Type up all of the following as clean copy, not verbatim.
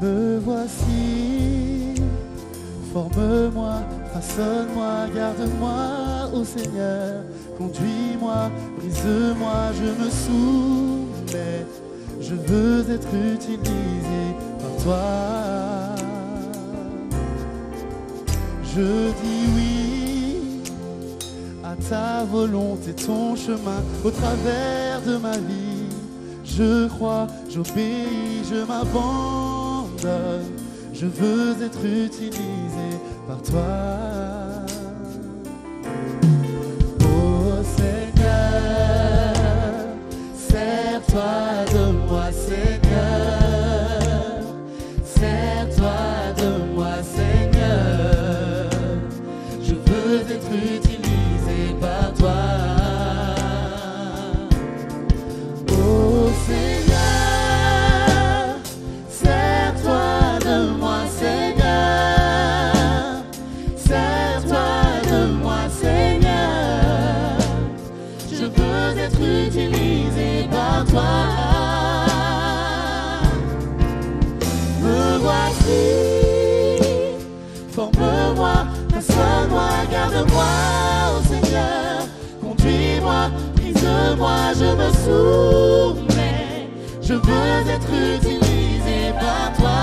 Me voici, forme-moi, façonne-moi, garde-moi, ô Seigneur. Conduis-moi, brise-moi, je me soumets. Je veux être utilisé par toi. Je dis oui à ta volonté, ton chemin au travers de ma vie. Je crois, j'obéis, je m'abandonne. Je veux être utilisé par toi. Oh Seigneur, sers-toi de moi, Seigneur. Sers-toi de moi, Seigneur. Je veux être utilisé par toi. Oh Seigneur, sers-toi de moi, Seigneur. Sers-toi de moi, Seigneur. Je veux être utilisé par toi. Me voici, forme-moi, façonne-moi, garde-moi, ô Seigneur. Conduis-moi, brise-moi, je me soumets. Je veux être utilisé par toi.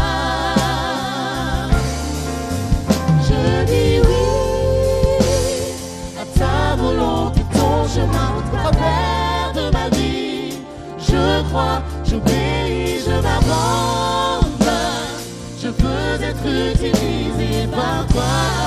Je dis oui à ta volonté, ton chemin au travers de ma vie. Je crois, j'obéis, je m'abandonne. Je veux être utilisé par toi.